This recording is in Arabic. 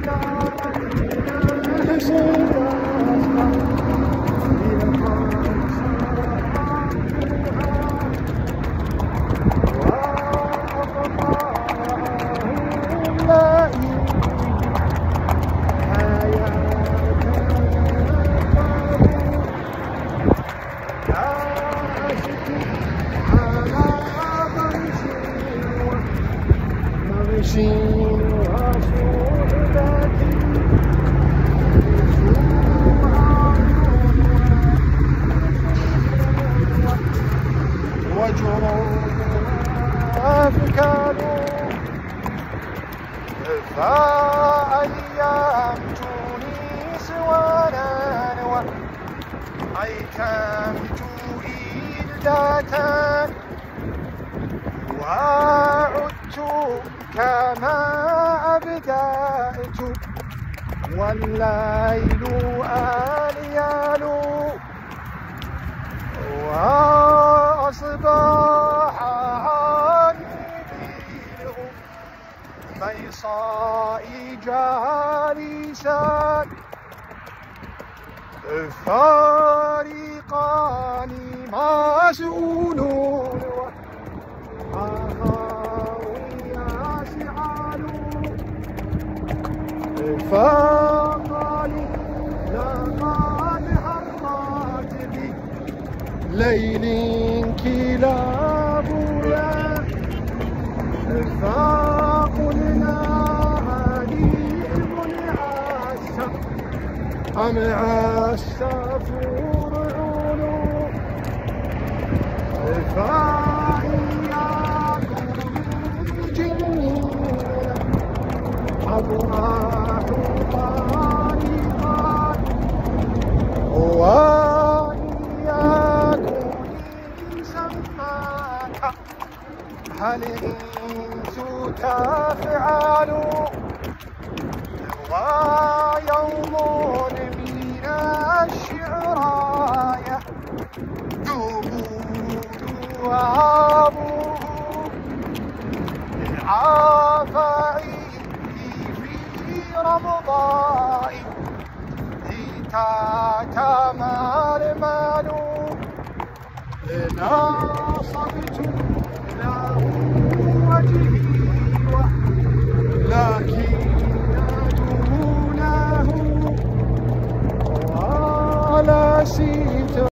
فأيام تونس ونانوى أيتمت إلدة وعدت كما أبدأت والليل أليال وأصبح بيصاء جالسان فريقان مسؤولون وهاوية سعال فقالوا لقد هرت بليل كلابنا فقلنا أم السفور علو فإياكم جنين أبراح طريقا وإياكم سماك هل إنت تفعل ويوم من الشعرايا جهود وابوه العفائي في رمضاء تتمرمل ناصبت له وجهي لكن دونه ولا سيت